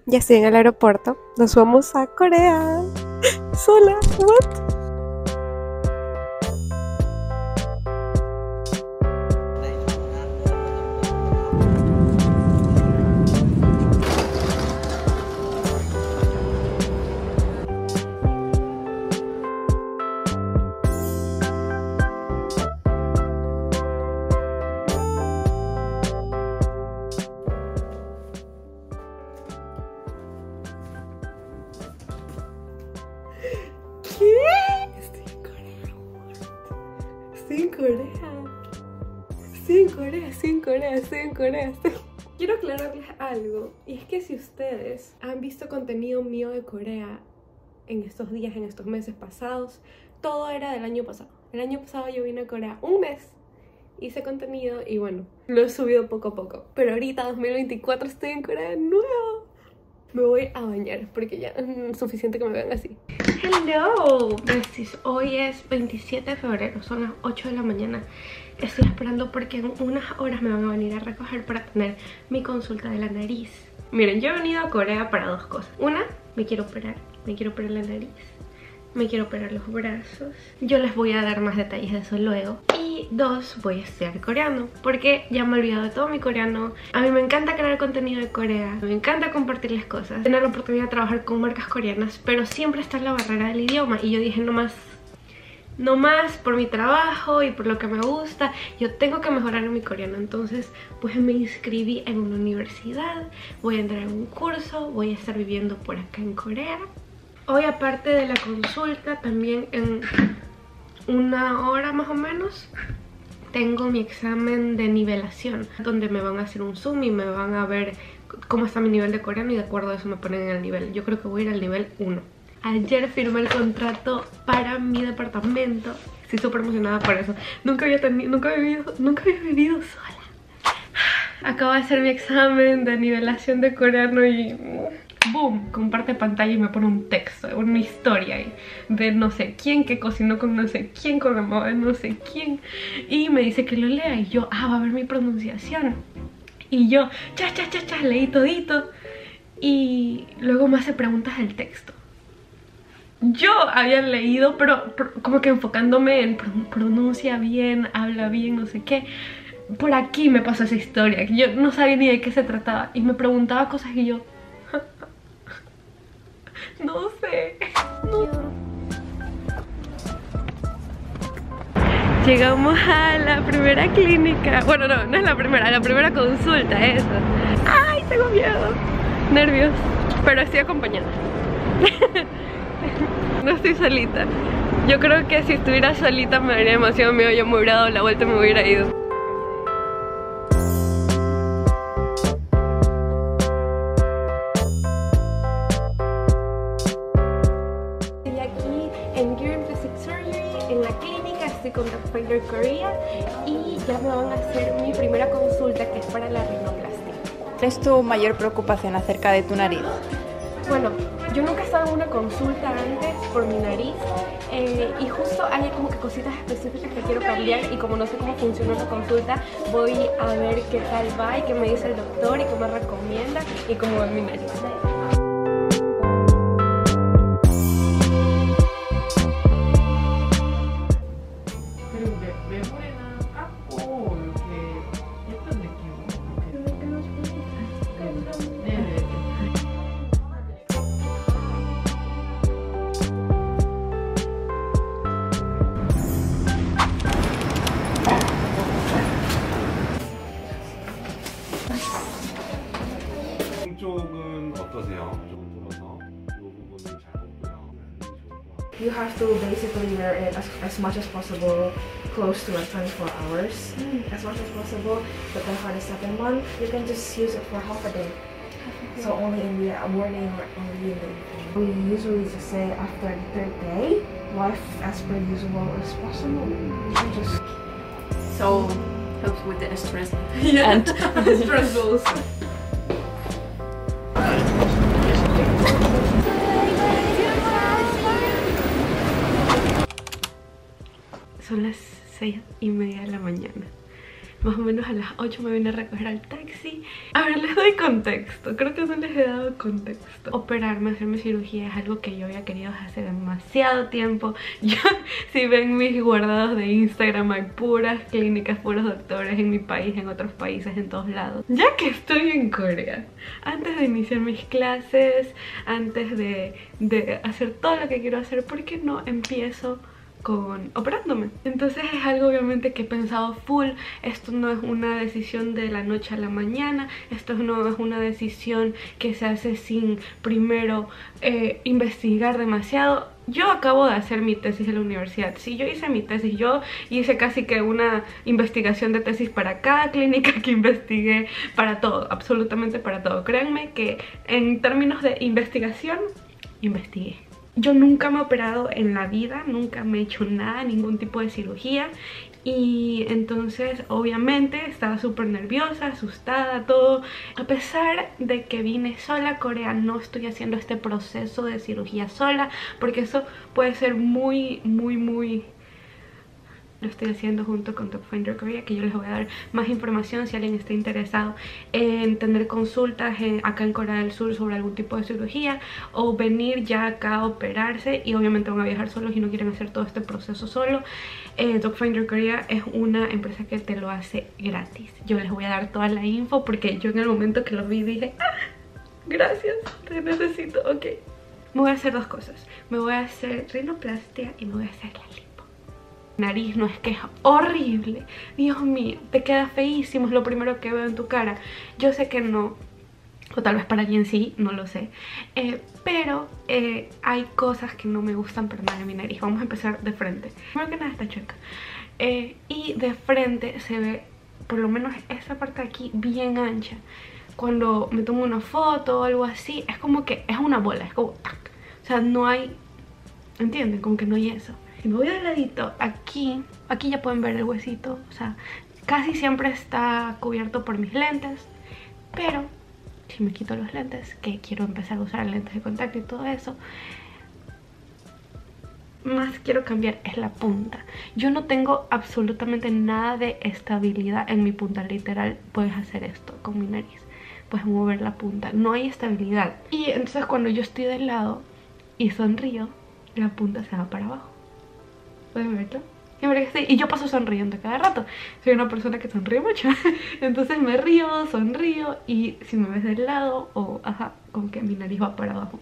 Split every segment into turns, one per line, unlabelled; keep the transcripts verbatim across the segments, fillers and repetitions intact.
Ya estoy en el aeropuerto. Nos vamos a Corea. Sola. What? Estoy en Corea. Estoy en Corea, estoy en Corea, estoy en Corea, estoy... Quiero aclararles algo, y es que si ustedes han visto contenido mío de Corea en estos días, en estos meses pasados, todo era del año pasado. El año pasado yo vine a Corea un mes, hice contenido y bueno, lo he subido poco a poco. Pero ahorita, dos mil veinticuatro, estoy en Corea de nuevo. Me voy a bañar porque ya es suficiente que me vean así. Hello, besties. Hoy es veintisiete de febrero, son las ocho de la mañana. Estoy esperando porque en unas horas me van a venir a recoger para tener mi consulta de la nariz. Miren, yo he venido a Corea para dos cosas. Una, me quiero operar, me quiero operar la nariz, me quiero operar los brazos. Yo les voy a dar más detalles de eso luego. Y dos, voy a estudiar coreano porque ya me he olvidado de todo mi coreano. A mí me encanta crear contenido de Corea, me encanta compartirles cosas, tener la oportunidad de trabajar con marcas coreanas, pero siempre está la barrera del idioma. Y yo dije, no más, no más por mi trabajo y por lo que me gusta, yo tengo que mejorar en mi coreano. Entonces pues me inscribí en una universidad, voy a entrar en un curso, voy a estar viviendo por acá en Corea. Hoy, aparte de la consulta, también en una hora más o menos tengo mi examen de nivelación, donde me van a hacer un zoom y me van a ver cómo está mi nivel de coreano y de acuerdo a eso me ponen en el nivel. Yo creo que voy a ir al nivel uno. Ayer firmé el contrato para mi departamento. Estoy súper emocionada por eso. Nunca había tenido, nunca había vivido, nunca había vivido sola. Acabo de hacer mi examen de nivelación de coreano y... boom, comparte pantalla y me pone un texto, una historia ahí de no sé quién que cocinó con no sé quién, con la mamá de no sé quién, y me dice que lo lea y yo, ah, va a ver mi pronunciación, y yo, cha, cha, cha, cha, leí todito y luego me hace preguntas del texto. Yo había leído, pero como que enfocándome en pronuncia bien, habla bien, no sé qué. Por aquí me pasó esa historia, que yo no sabía ni de qué se trataba y me preguntaba cosas y yo... no sé, no. Llegamos a la primera clínica. Bueno, no, no es la primera, la primera consulta, eso. Ay, tengo miedo, nervios, pero estoy acompañada. No estoy solita. Yo creo que si estuviera solita me daría demasiado miedo. Yo me hubiera dado la vuelta y me hubiera ido. En la clínica estoy con Doctor Korea y ya me van a hacer mi primera consulta, que es para la rinoplastia.
¿Cuál es tu mayor preocupación acerca de tu nariz?
Bueno, yo nunca he estado en una consulta antes por mi nariz eh, y justo hay como que cositas específicas que quiero cambiar y como no sé cómo funciona la consulta, voy a ver qué tal va y qué me dice el doctor y qué me recomienda y cómo va mi nariz.
You have to basically wear it as, as much as possible, close to like twenty-four hours, mm. as much as possible. But then for the second one, you can just use it for half a day. Half a so day. Only in the morning or only in the evening. We usually just say after the third day, life as per usual as possible. You can just...
So, helps with the stress.
Yeah,
and
the stress goes. Son las seis y media de la mañana. más o menos a las ocho me vine a recoger al taxi. A ver, les doy contexto, creo que no les he dado contexto. Operarme, hacerme cirugía es algo que yo había querido hace demasiado tiempo. Yo, si ven mis guardados de Instagram, hay puras clínicas, puros doctores en mi país, en otros países, en todos lados. Ya que estoy en Corea, antes de iniciar mis clases, antes de, de hacer todo lo que quiero hacer, ¿por qué no empiezo con operándome? Entonces es algo obviamente que he pensado full. Esto no es una decisión de la noche a la mañana, esto no es una decisión que se hace sin primero eh, investigar demasiado. Yo acabo de hacer mi tesis en la universidad. Si yo hice mi tesis, yo hice casi que una investigación de tesis para cada clínica que investigué, para todo, absolutamente para todo. Créanme que en términos de investigación, investigué. Yo nunca me he operado en la vida, nunca me he hecho nada, ningún tipo de cirugía. Y entonces obviamente estaba súper nerviosa, asustada, todo. A pesar de que vine sola a Corea, no estoy haciendo este proceso de cirugía sola, porque eso puede ser muy, muy, muy... Lo estoy haciendo junto con Docfinder Korea, que yo les voy a dar más información si alguien está interesado en tener consultas en, acá en Corea del Sur sobre algún tipo de cirugía, o venir ya acá a operarse y obviamente van a viajar solos y no quieren hacer todo este proceso solo. eh, Docfinder Korea es una empresa que te lo hace gratis. Yo les voy a dar toda la info porque yo en el momento que lo vi dije, ah, gracias, te necesito, ok. Me voy a hacer dos cosas, me voy a hacer rinoplastia y me voy a hacer la lipo. Nariz no es que es horrible, Dios mío, te queda feísimo, es lo primero que veo en tu cara. Yo sé que no, o tal vez para alguien sí, no lo sé, eh, pero eh, hay cosas que no me gustan para nada en mi nariz. Vamos a empezar de frente. Primero que nada está chueca, eh, y de frente se ve por lo menos esa parte de aquí bien ancha. Cuando me tomo una foto o algo así, es como que es una bola, es como tac. O sea, no hay, ¿entienden? Como que no hay eso. Si me voy al ladito, aquí, aquí ya pueden ver el huesito, o sea, casi siempre está cubierto por mis lentes, pero si me quito los lentes, que quiero empezar a usar lentes de contacto y todo eso, más quiero cambiar es la punta. Yo no tengo absolutamente nada de estabilidad en mi punta, literal, puedes hacer esto con mi nariz, puedes mover la punta, no hay estabilidad. Y entonces cuando yo estoy del lado y sonrío, la punta se va para abajo. ¿Pueden verlo? Y yo paso sonriendo cada rato. Soy una persona que sonríe mucho. Entonces me río, sonrío. Y si me ves del lado, o ajá, como que mi nariz va para abajo.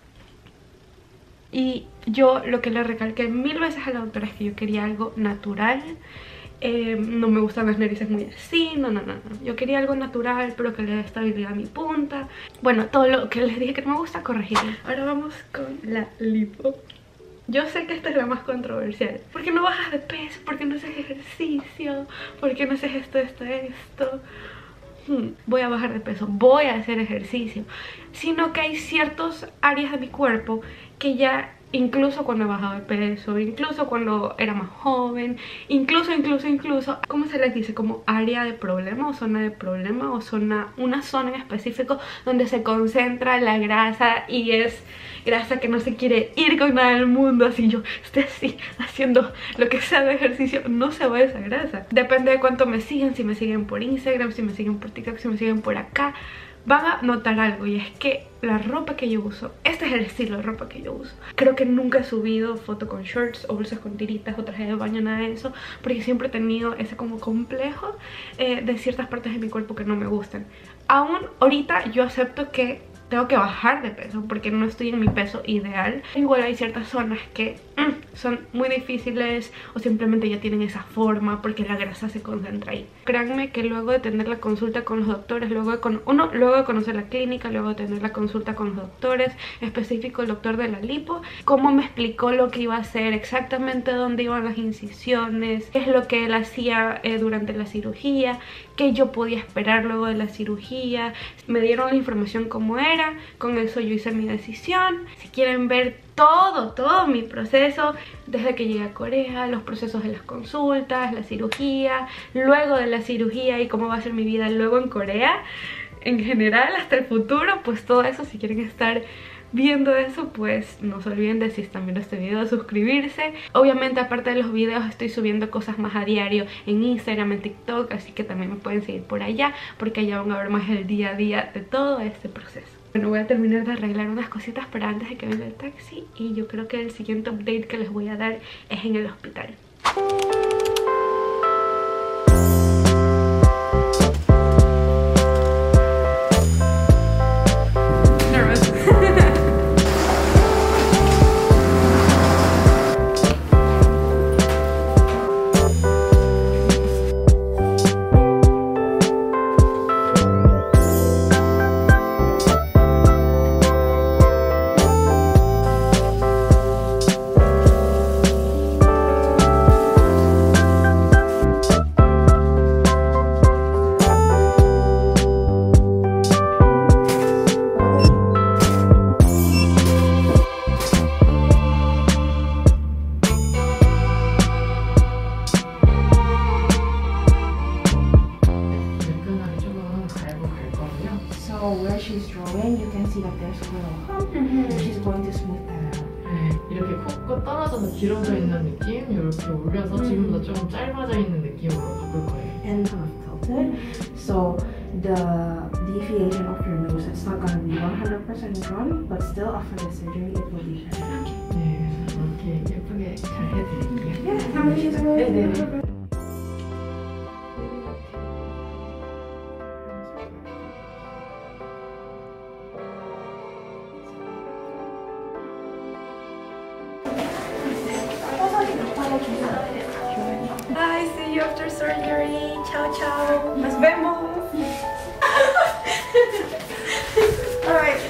Y yo lo que le recalqué mil veces a la doctora es que yo quería algo natural. eh, No me gustan las narices muy así, no, no, no, no. Yo quería algo natural, pero que le dé estabilidad a mi punta. Bueno, todo lo que les dije que no me gusta, corregirlo. Ahora vamos con la lipo. Yo sé que esta es la más controversial. ¿Por qué no bajas de peso? ¿Por qué no haces ejercicio? ¿Por qué no haces esto, esto, esto? Hmm, voy a bajar de peso, voy a hacer ejercicio. Sino que hay ciertas áreas de mi cuerpo que ya, incluso cuando he bajado de peso, incluso cuando era más joven, incluso, incluso, incluso, ¿cómo se les dice? Como área de problema o zona de problema, o zona, una zona en específico donde se concentra la grasa y es grasa que no se quiere ir con nada del mundo. Así yo estoy así haciendo lo que sea de ejercicio, no se va esa grasa. Depende de cuánto me siguen, si me siguen por Instagram, si me siguen por TikTok, si me siguen por acá, van a notar algo, y es que la ropa que yo uso, este es el estilo de ropa que yo uso. Creo que nunca he subido foto con shorts o bolsas con tiritas o traje de baño, nada de eso, porque siempre he tenido ese como complejo eh, de ciertas partes de mi cuerpo que no me gustan. Aún ahorita yo acepto que tengo que bajar de peso porque no estoy en mi peso ideal. Igual hay ciertas zonas que mm, son muy difíciles, o simplemente ya tienen esa forma porque la grasa se concentra ahí. Créanme que luego de tener la consulta con los doctores, luego de, con, uno, luego de conocer la clínica, luego de tener la consulta con los doctores, específico el doctor de la lipo, cómo me explicó lo que iba a hacer, exactamente dónde iban las incisiones, qué es lo que él hacía eh, durante la cirugía, qué yo podía esperar luego de la cirugía, me dieron la información como era. Con eso yo hice mi decisión. Si quieren ver todo, todo mi proceso desde que llegué a Corea, los procesos de las consultas, la cirugía, luego de la cirugía y cómo va a ser mi vida luego en Corea, en general hasta el futuro, pues todo eso, si quieren estar viendo eso, pues no se olviden de, si están viendo este video, de suscribirse. Obviamente, aparte de los videos, estoy subiendo cosas más a diario en Instagram, en TikTok, así que también me pueden seguir por allá, porque allá van a ver más el día a día de todo este proceso. Bueno, voy a terminar de arreglar unas cositas para antes de que venga el taxi, y yo creo que el siguiente update que les voy a dar es en el hospital.
So where she's drawing, you can see that there's a little hump.
Mm-hmm.
She's going to smooth that out.
네, 이렇게 콕 떨어져서 길어져 있는 느낌, 이렇게 올려서 지금보다 조금 짧아져 있는 느낌으로 바꿀 거예요.
And half tilted. So the deviation of your nose, it's not going to be one hundred percent drawn, but still after the surgery, it will be better.
네, 그래서 이렇게 예쁘게 잘 해드릴게요.
Yeah, how much is it?
네, 네.
Bye, see you after surgery. Ciao, ciao. Nos vemos.
Alright.